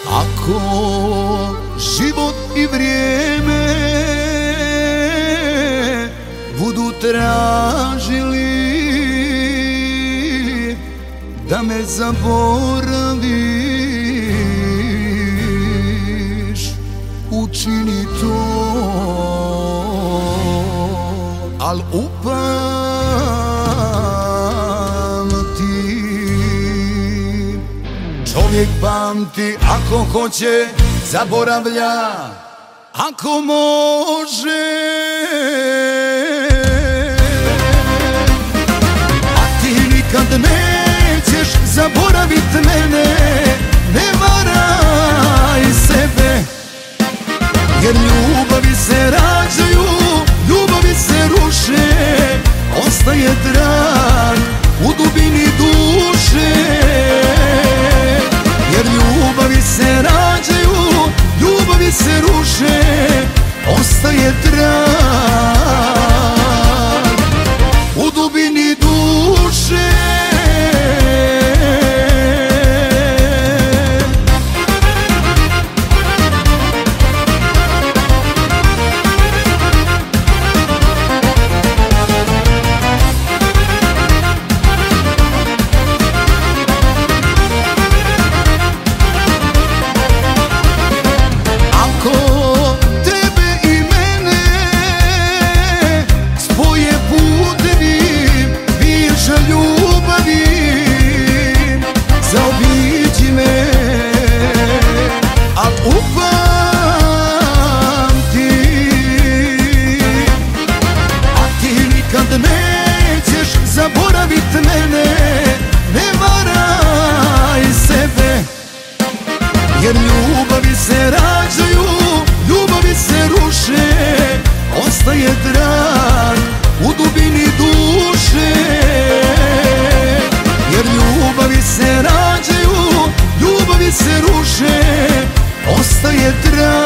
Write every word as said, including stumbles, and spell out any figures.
Ako život i vrijeme budu tražili da me zaboraviš, učini to, al upamti. Čovjek pamti, ako hoće zaboravlja, ako može. A ti nikad nećeš zaboravit mene, ne varaj sebe. Jer ljubavi se rađaju, ljubavi se ruše, ostaje trag u dubini duše. Jer ljubavi se rađaju, ljubavi se ruše, ostaje trag u dubini duše. Jer ljubavi se rađaju, ljubavi se ruše, ostaje trag u dubini duše. Jer ljubavi se rađaju, ljubavi se ruše, ostaje trag